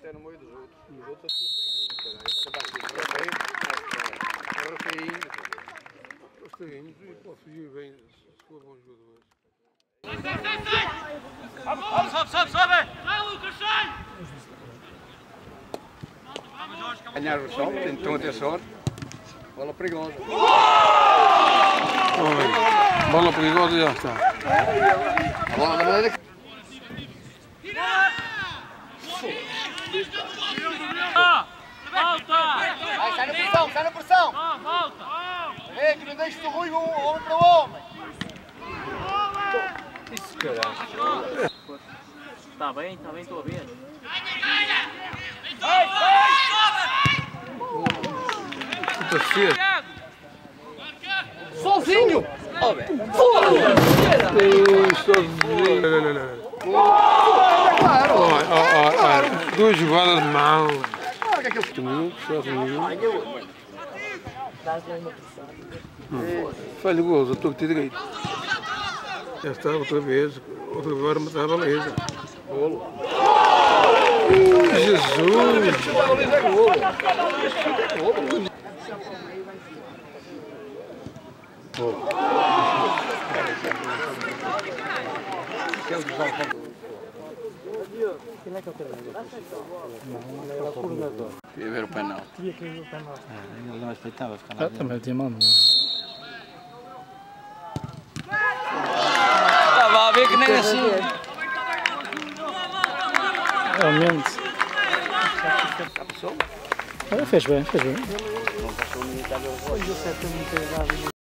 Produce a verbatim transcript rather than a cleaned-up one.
é no meio dos outros. Os outros é agora caí. Os caímos e posso ir bem se for bom jogador. Sobe, sobe, sobe! Sai, Lucas, sai! Ganhar o sol, estão a ter sorte. Bola perigosa. Oi. Bola perigosa e já está. A bola da maneira que... Volta! Vai, sai na pressão, sai na pressão! Ó, volta! É que não deixes o ruim homem para o homem! Isso, caralho. Está bem, está bem, estou a ver. Puta cedo. Sozinho! Sozinho. Não, não, não. Claro! Duas jogadas de mão. Olha o que é que ele... Comigo, sozinho. Falha o gol, eu estou a ter direito. Já está, outra vez. Outra vez vai matar a baliza. Golo. Jesus! A baliza é golo! É golo! Queria ver o penal. Ele não respeitava ficar Ah, também tinha mão. Estava a ver que nem assim. Realmente. Olha, fez bem, fez bem.